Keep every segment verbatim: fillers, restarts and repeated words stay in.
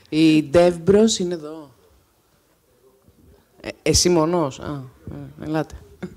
Η DevBros είναι εδώ. Ε, εσύ μονός. Α, ε, ελάτε.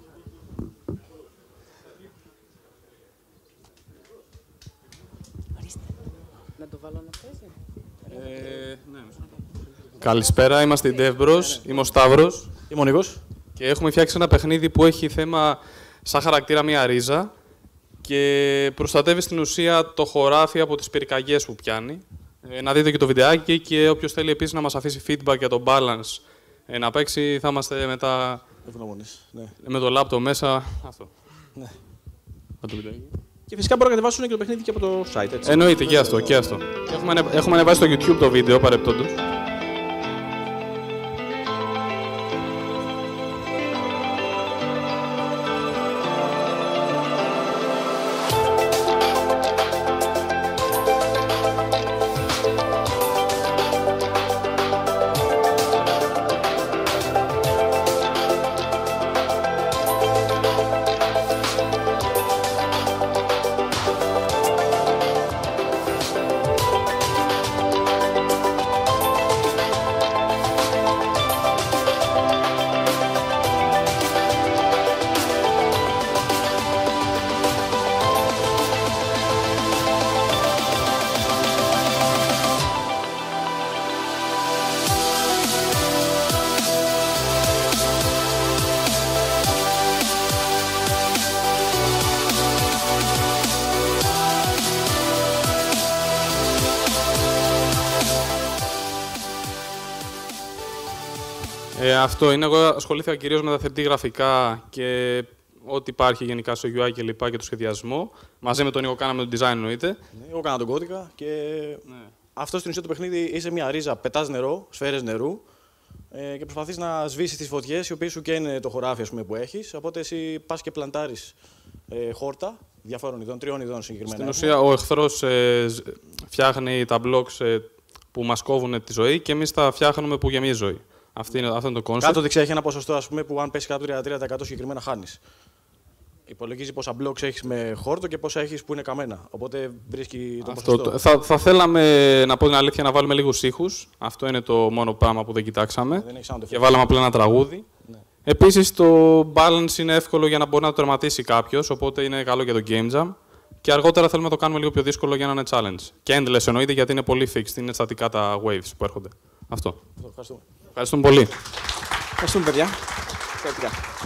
Να το βάλω να παίζει. Ε, ναι. Καλησπέρα, είμαστε η DevBros. Είμαι ο Σταύρος. Είμαι ο Νίκος. Και έχουμε φτιάξει ένα παιχνίδι που έχει θέμα σαν χαρακτήρα μία ρίζα και προστατεύει στην ουσία το χωράφι από τις πυρκαγιές που πιάνει. Ε, να δείτε και το βιντεάκι και όποιος θέλει επίσης να μας αφήσει feedback για το balance ε, να παίξει, θα είμαστε μετά ναι. με το laptop μέσα. Αυτό. Ναι. Το βιντεάκι. Και φυσικά μπορούν να κατεβάσουν και το παιχνίδι και από το site, έτσι. Εννοείται, και αυτό, και αυτό. Έχουμε, ανε... έχουμε ανεβάσει στο YouTube το βίντεο, παρεπτόντως. Ε, αυτό είναι. Εγώ ασχολήθηκα κυρίως με τα θρι ντι γραφικά και ό,τι υπάρχει γενικά στο γιου άι και λοιπά και το σχεδιασμό. Μαζί με τον Νίκο κάναμε το design, εννοείται. Ναι, εγώ κάνα τον κώδικα και ναι. Αυτό στην ουσία το παιχνίδι είσαι μια ρίζα, πετάς νερό, σφαίρες νερού ε, και προσπαθείς να σβήσεις τις φωτιές οι οποίες σου καίνε το χωράφι, ας πούμε, που έχεις. Οπότε εσύ πας και πλαντάρεις ε, χόρτα διαφόρων ειδών, τριών ειδών συγκεκριμένα. Στην ουσία ο εχθρός ε, φτιάχνει τα blocks ε, που μας κόβουν τη ζωή και εμείς τα φτιάχνουμε που γεμίζει ζωή. Αυτή είναι, αυτό είναι το concept. Κάτω δεξιά έχει ένα ποσοστό, ας πούμε, που αν πέσει κάτω τριάντα τρία τοις εκατό συγκεκριμένα χάνεις. Υπολογίζει πόσα blocks έχεις με χόρτο και πόσα έχεις που είναι καμένα. Οπότε βρίσκει το αυτό, ποσοστό. Θα, θα θέλαμε, να πω την αλήθεια, να βάλουμε λίγους ήχους. Αυτό είναι το μόνο πράγμα που δεν κοιτάξαμε. Δεν έχει sound effect. Και βάλαμε απλά ένα τραγούδι. Ναι. Επίσης, το balance είναι εύκολο για να μπορεί να το τερματίσει κάποιος, οπότε είναι καλό για το game jam. Και αργότερα θέλουμε να το κάνουμε λίγο πιο δύσκολο για να είναι challenge. Και endless εννοείται, γιατί είναι πολύ fixed, είναι στατικά τα waves που έρχονται. Αυτό. Ευχαριστούμε. Ευχαριστούμε πολύ. Ευχαριστούμε, παιδιά.